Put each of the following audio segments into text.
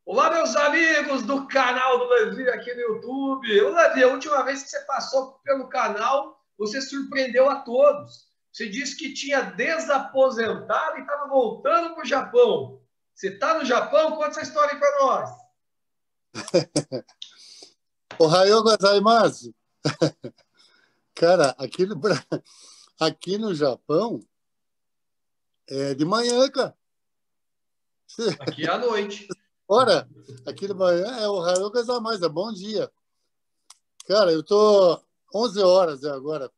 Olá, meus amigos do canal do Levi aqui no YouTube. Ô, Levi, a última vez que você passou pelo canal, você surpreendeu a todos. Você disse que tinha desaposentado e estava voltando para o Japão. Você está no Japão? Conta essa história aí para nós. Ohayou gozaimasu. Cara, aqui no Japão é de manhã, cara. Aqui é à noite. Ora, aqui de manhã é Ohayou gozaimasu, é bom dia. Cara, eu tô 11 horas agora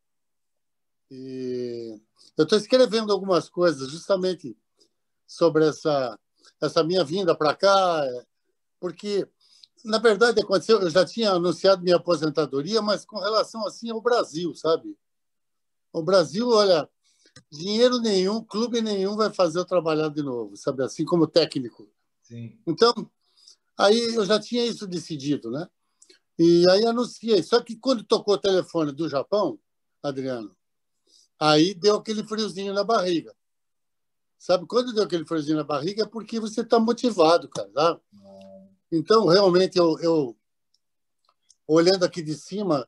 e eu tô escrevendo algumas coisas justamente sobre essa minha vinda para cá, porque na verdade aconteceu, eu já tinha anunciado minha aposentadoria, mas com relação assim ao Brasil, sabe? O Brasil, olha, dinheiro nenhum, clube nenhum vai fazer eu trabalhar de novo, sabe? Assim como técnico. Sim. Então, aí eu já tinha isso decidido, né? E aí anunciei. Só que quando tocou o telefone do Japão, Adriano, aí deu aquele friozinho na barriga. Sabe? Quando deu aquele friozinho na barriga é porque você está motivado, cara. Tá? Então, realmente, eu olhando aqui de cima,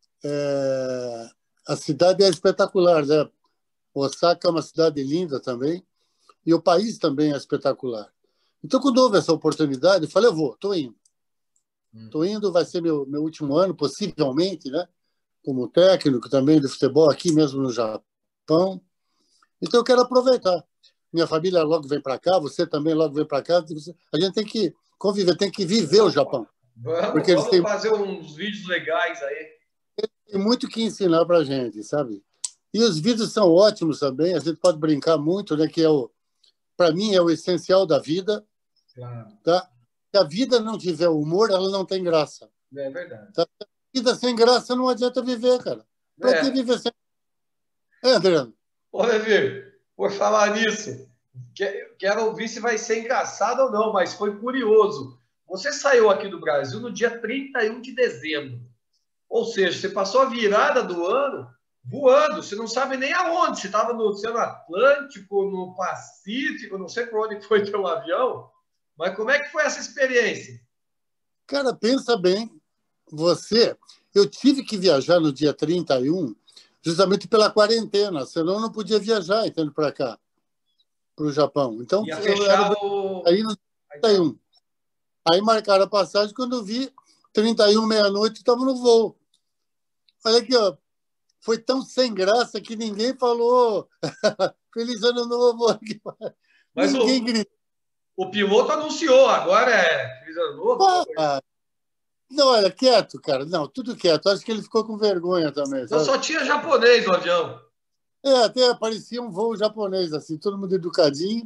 a cidade é espetacular, né? Osaka é uma cidade linda também. E o país também é espetacular. Então, quando houve essa oportunidade, eu falei, eu vou, estou indo. Estou indo, vai ser meu último ano, possivelmente, né? Como técnico também de futebol aqui mesmo no Japão. Então, eu quero aproveitar. Minha família logo vem para cá, você também logo vem para cá. A gente tem que conviver, tem que viver o Japão. Vamos fazer uns vídeos legais aí. Tem muito que ensinar para a gente, sabe? E os vídeos são ótimos também, a gente pode brincar muito, né? Que para mim, é o essencial da vida. Claro. Tá? Se a vida não tiver humor, ela não tem graça. É verdade. Tá? Vida sem graça não adianta viver, cara. Para que viver sem... Adriano? Ô, Levi, por falar nisso, quero ouvir se vai ser engraçado ou não, mas foi curioso. Você saiu aqui do Brasil no dia 31 de dezembro. Ou seja, você passou a virada do ano voando, você não sabe nem aonde. Você estava no Oceano Atlântico, no Pacífico, não sei por onde foi teu avião, mas como é que foi essa experiência? Cara, pensa bem, eu tive que viajar no dia 31 justamente pela quarentena, senão eu não podia viajar, entende, para cá, para o Japão. Então, Ia eu era fechar o... aí no 31. Aí marcaram a passagem, quando eu vi, 31, meia-noite, estava no voo. Olha aqui, ó, foi tão sem graça que ninguém falou Feliz Ano Novo. Mas Ninguém gritou. o piloto anunciou, agora é Feliz Ano Novo. Não, olha, quieto, cara. Não, tudo quieto. Acho que ele ficou com vergonha também, Então sabe? só tinha japonês no avião. Até parecia um voo japonês, assim, todo mundo educadinho,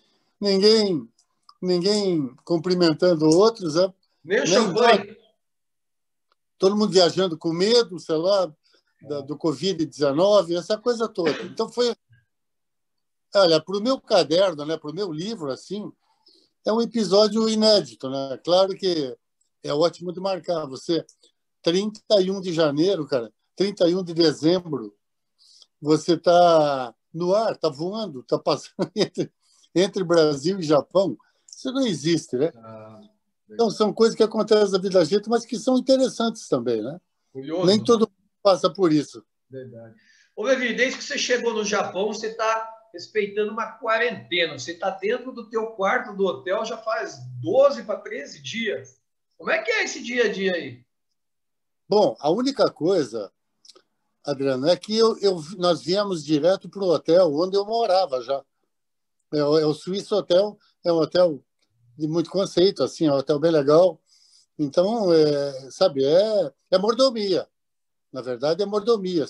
ninguém cumprimentando outros, né? Nem o champanhe. Todo mundo viajando com medo, sei lá, do Covid-19, essa coisa toda. Então foi, olha, para o meu caderno, né, para o meu livro, assim, é um episódio inédito, né? Claro que é ótimo de marcar. Você, 31 de janeiro, cara, 31 de dezembro, você está no ar, está voando, está passando entre Brasil e Japão. Isso não existe, né? Então, são coisas que acontecem na vida da gente, mas que são interessantes também, né? Curioso, Nem todo mundo passa por isso. Verdade. Ô, Levi, desde que você chegou no Japão, você está respeitando uma quarentena. Você está dentro do teu quarto do hotel já faz 12 para 13 dias. Como é que é esse dia a dia aí? Bom, a única coisa, Adriano, é que nós viemos direto para o hotel onde eu morava já. É o Suíço Hotel, é um hotel de muito conceito, assim, é um hotel bem legal. Então, sabe, é mordomia. Na verdade, é mordomia.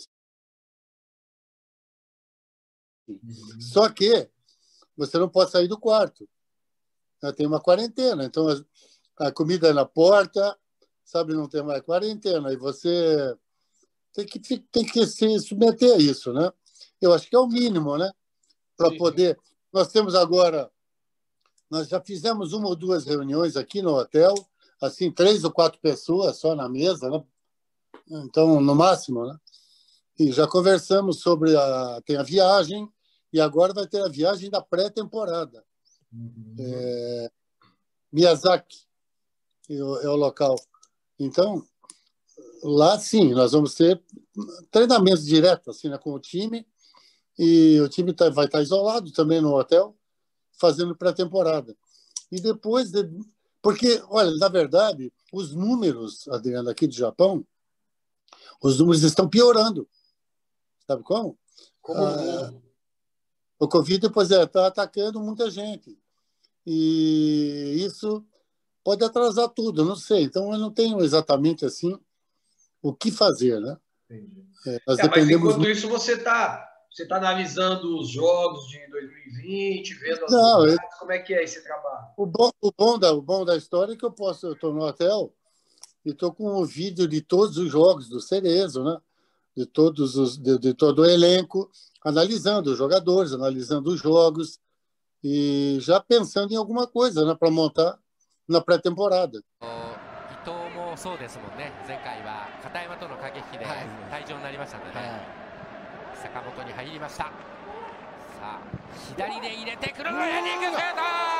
Só que você não pode sair do quarto. Tem uma quarentena. Então, a comida é na porta, sabe, não tem mais quarentena. E você tem que se submeter a isso, né? Eu acho que é o mínimo, né? Para poder... Nós temos agora... Nós já fizemos uma ou duas reuniões aqui no hotel, assim, 3 ou 4 pessoas só na mesa, né? Então, no máximo, né? E já conversamos sobre tem a viagem, e agora vai ter a viagem da pré-temporada. Miyazaki. é o local. Então, lá sim, nós vamos ter treinamentos diretos assim, né, com o time, e o time vai estar isolado também no hotel, fazendo pré-temporada. E depois, porque, olha, na verdade, os números, Adriano, aqui do Japão, os números estão piorando. Sabe como? Como? O Covid, pois está atacando muita gente. E isso pode atrasar tudo, não sei. Então, eu não tenho exatamente assim o que fazer, né? Entendi. Nós Mas dependemos enquanto isso, você tá analisando os jogos de 2020, vendo as Não, novidades, como é que é esse trabalho? o bom da história é que eu estou no hotel e estou com um vídeo de todos os jogos do Cerezo, né? De todo o elenco, analisando os jogadores, analisando os jogos e já pensando em alguma coisa, né, para montar na pré-temporada. 伊藤もそうですもんね。前回は片山との駆け引きで退場になりましたので、坂本に入りました。さあ左で入れてくるヘディングシュート。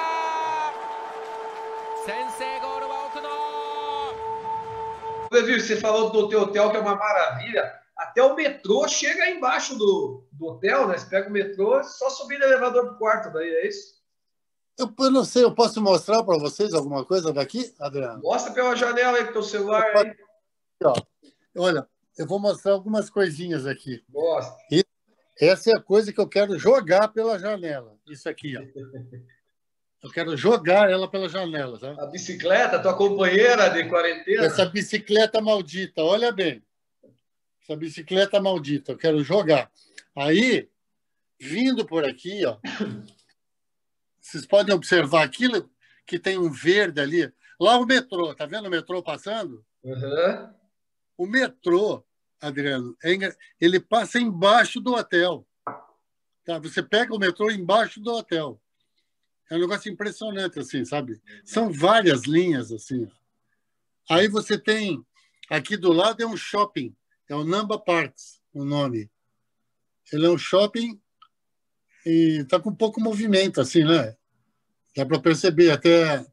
先制ゴールは奥野。 Levi, você falou do teu hotel, que é uma maravilha. Até o metrô chega aí embaixo do hotel, né? Você pega o metrô, é só subir no elevador pro quarto, daí é isso? Eu não sei, eu posso mostrar para vocês alguma coisa daqui, Adriano? Mostra pela janela aí com o teu celular aí. Ó, olha, eu vou mostrar algumas coisinhas aqui. Mostra. Essa é a coisa que eu quero jogar pela janela. Isso aqui, ó. Eu quero jogar ela pela janela, tá? A bicicleta, tua companheira de quarentena. Essa bicicleta maldita, olha bem. Essa bicicleta maldita, eu quero jogar. Aí, vindo por aqui, ó, vocês podem observar aquilo que tem um verde ali. Lá o metrô, tá vendo o metrô passando? Uhum. O metrô, Adriano, ele passa embaixo do hotel. Tá? Você pega o metrô embaixo do hotel. É um negócio impressionante, assim, sabe? São várias linhas, assim. Aí você tem... Aqui do lado é um shopping. É o Namba Parks, o nome. Ele é um shopping e está com pouco movimento, assim, né? Dá para perceber até...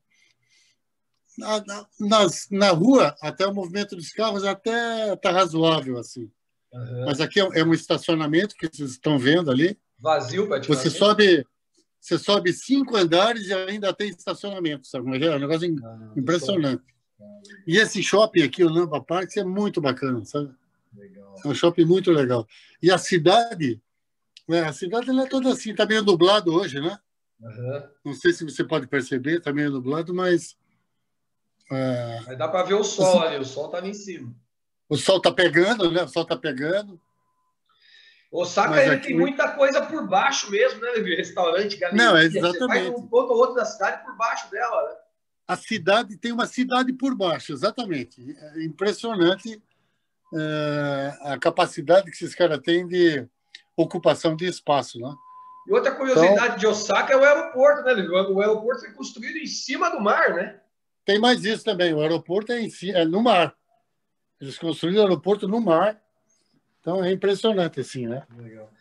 Na rua, até o movimento dos carros até está razoável, assim. Uhum. Mas aqui é um estacionamento que vocês estão vendo ali. Vazio, praticamente. Você sobe 5 andares e ainda tem estacionamento, sabe? É um negócio impressionante. E esse shopping aqui, o Namba Parks, é muito bacana, sabe? Legal. É um shopping muito legal. E a cidade ela é toda assim, está meio nublado hoje, né? Uhum. Não sei se você pode perceber, está meio nublado, mas... Aí dá para ver o sol ali, o sol está ali em cima. O sol está pegando, né? O sol está pegando. Osaka, ele tem muita coisa por baixo mesmo, né, Levi? Restaurante, galeria. Não, exatamente. Você vai de um ponto ao outro da cidade por baixo dela, né? A cidade tem uma cidade por baixo, exatamente. É impressionante a capacidade que esses caras têm de ocupação de espaço, né? E outra curiosidade de Osaka é o aeroporto, né, Levi? O aeroporto foi construído em cima do mar, né? Tem mais isso também. O aeroporto é no mar. Eles construíram o aeroporto no mar. Então é impressionante, assim, né? Legal.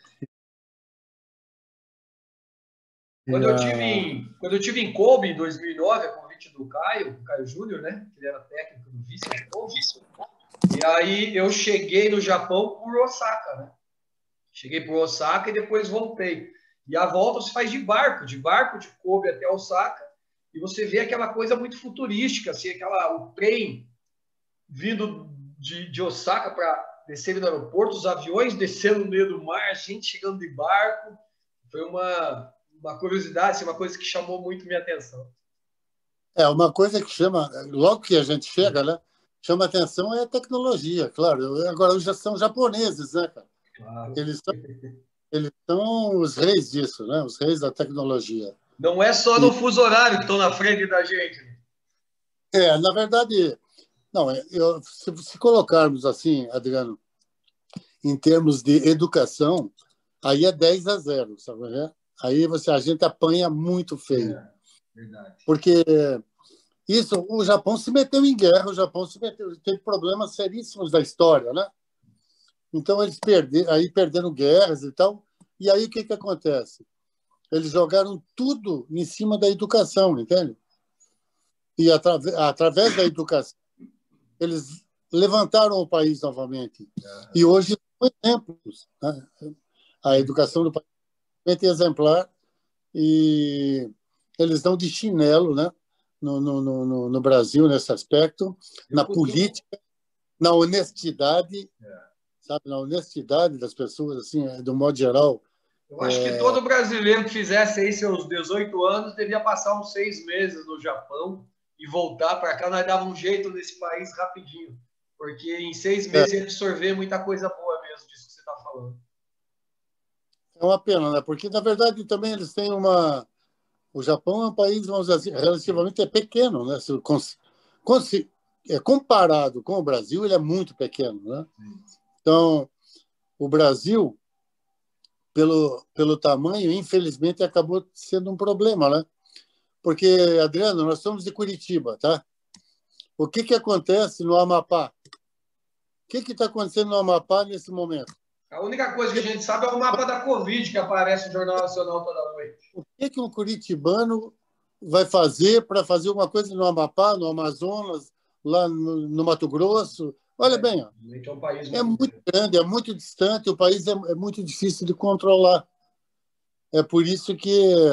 Quando eu tive em Kobe, em 2009, a convite do Caio Júnior, né? Que ele era técnico do Vice. E aí eu cheguei no Japão por Osaka, né? Cheguei por Osaka e depois voltei. E a volta se faz de barco de Kobe até Osaka. E você vê aquela coisa muito futurística, assim, o trem vindo de Osaka para descer no aeroporto, os aviões descendo no meio do mar, a gente chegando de barco. Foi uma curiosidade, assim, uma coisa que chamou muito minha atenção. Uma coisa que chama, logo que a gente chega, né, chama atenção é a tecnologia, claro. Agora, já são japoneses, né, cara? Claro. Eles são os reis disso, né? Os reis da tecnologia. Não é só no fuso horário que estão na frente da gente. Na verdade, não, se colocarmos assim, Adriano, em termos de educação, aí é 10-0, sabe? Né? Aí a gente apanha muito feio. Verdade. Porque o Japão se meteu em guerra, teve problemas seríssimos da história, né? Então eles perderam guerras e tal. E aí o que acontece? Eles jogaram tudo em cima da educação, entende? E através da educação, eles levantaram o país novamente. E hoje são exemplos. Né? A educação do país é exemplar e eles dão de chinelo, né? no Brasil, nesse aspecto, na política, na honestidade, sabe? Na honestidade das pessoas, assim, do modo geral. Eu acho que todo brasileiro que fizesse aí seus 18 anos devia passar uns 6 meses no Japão e voltar para cá. Nós dava um jeito nesse país rapidinho, porque em 6 meses ia absorver muita coisa boa mesmo disso que você está falando. É uma pena, né? Porque, na verdade, também eles têm uma... O Japão é um país, vamos dizer assim, relativamente pequeno, né? Comparado com o Brasil, ele é muito pequeno, né? Então, o Brasil, pelo tamanho, infelizmente, acabou sendo um problema, né? Porque, Adriano, nós somos de Curitiba, tá? O que acontece no Amapá? O que está acontecendo no Amapá nesse momento? A única coisa que a gente sabe é o mapa da Covid que aparece no Jornal Nacional toda noite. O que um curitibano vai fazer para fazer uma coisa no Amapá, no Amazonas, lá no Mato Grosso? Olha bem, ó, É um país muito grande, é muito distante, o país é muito difícil de controlar. É por isso que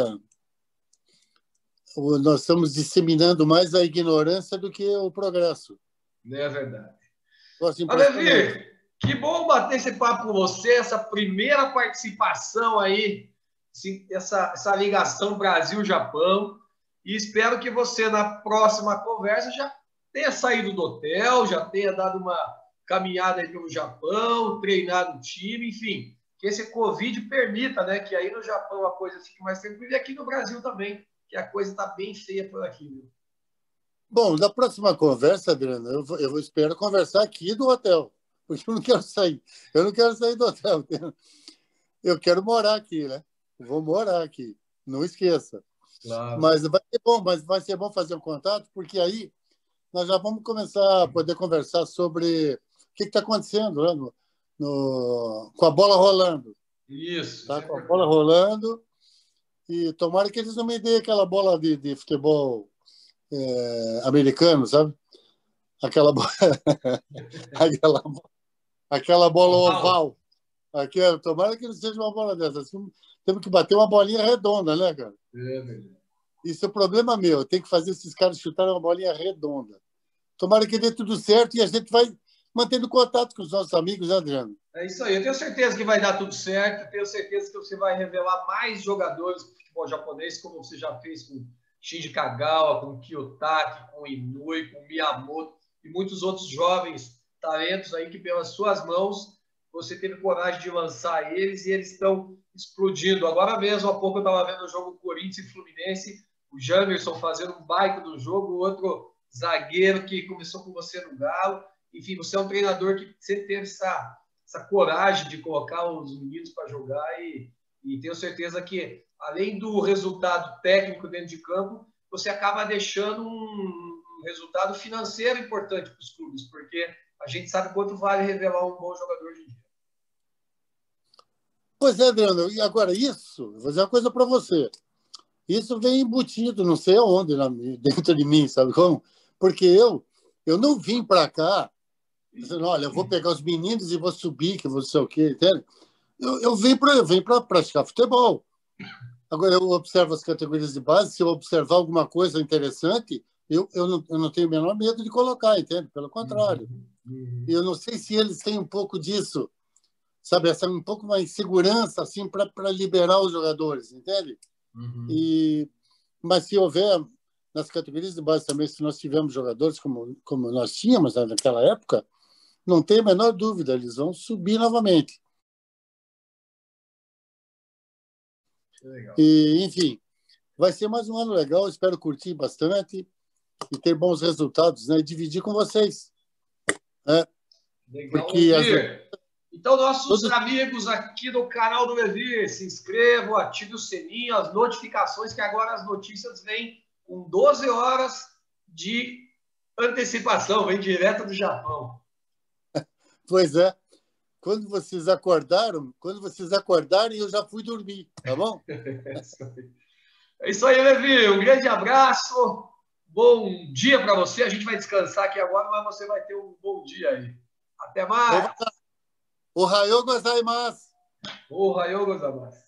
nós estamos disseminando mais a ignorância do que o progresso. É verdade. Levi, que bom bater esse papo com você, essa primeira participação aí, essa ligação Brasil-Japão. E espero que você, na próxima conversa, já tenha saído do hotel, já tenha dado uma caminhada aí pelo Japão, treinado o time, enfim, que esse Covid permita, né, que aí no Japão a coisa fique mais tranquila e aqui no Brasil também, que a coisa está bem feia por aqui. Viu? Bom, na próxima conversa, Adriano, eu espero conversar aqui do hotel, porque eu não quero sair. Eu não quero sair do hotel. Eu quero morar aqui, né? Vou morar aqui, não esqueça. Claro. Mas vai ser bom fazer um contato, porque aí nós já vamos começar a poder conversar sobre o que está acontecendo, né? Com a bola rolando. Isso. Tá? Com a bola rolando. E tomara que eles não me deem aquela bola de futebol americano, sabe? Aquela bola oval. Tomara que não seja uma bola dessas. Temos que bater uma bolinha redonda, né, cara? Isso é problema meu. Tem que fazer esses caras chutarem uma bolinha redonda. Tomara que dê tudo certo e a gente vai mantendo contato com os nossos amigos, né, Adriano? É isso aí. Eu tenho certeza que vai dar tudo certo. Tenho certeza que você vai revelar mais jogadores do futebol japonês, como você já fez com Shinji Kagawa, com Kiyotaki, com Inui, com Miyamoto e muitos outros jovens talentos aí que, pelas suas mãos, você teve coragem de lançar eles e eles estão explodindo. Agora mesmo, há pouco eu estava vendo o jogo Corinthians e Fluminense, o Jamerson fazendo um baita do jogo, o outro zagueiro que começou com você no Galo. Enfim, você é um treinador que sempre teve essa coragem de colocar os meninos para jogar e tenho certeza que, além do resultado técnico dentro de campo, você acaba deixando um resultado financeiro importante para os clubes, porque a gente sabe quanto vale revelar um bom jogador de dia. Pois é, Adriano. E agora, vou dizer uma coisa para você. Isso vem embutido, não sei aonde, dentro de mim, sabe como? Porque eu não vim para cá dizendo, olha, eu vou pegar os meninos e vou subir, que vou não sei o quê, entende? Eu vim para praticar futebol. Agora, eu observo as categorias de base, se eu observar alguma coisa interessante, eu não tenho o menor medo de colocar, entende? Pelo contrário. E eu não sei se eles têm um pouco disso, sabe? Um pouco mais insegurança, assim, para liberar os jogadores, entende? Mas se houver, nas categorias de base também, se nós tivermos jogadores como nós tínhamos naquela época, não tem a menor dúvida, eles vão subir novamente. Legal. E, enfim, vai ser mais um ano legal, espero curtir bastante e ter bons resultados, né? E dividir com vocês. Né? Legal. Porque Então, nossos amigos aqui do canal do Levi, se inscrevam, ativem o sininho, as notificações, que agora as notícias vêm com 12 horas de antecipação, vem direto do Japão. Pois é. Quando vocês acordarem, eu já fui dormir, tá bom? É isso aí, Levi. Um grande abraço. bom dia para você. A gente vai descansar aqui agora, mas você vai ter um bom dia aí. Até mais. Ohayou gozaimasu. Ohayou gozaimasu.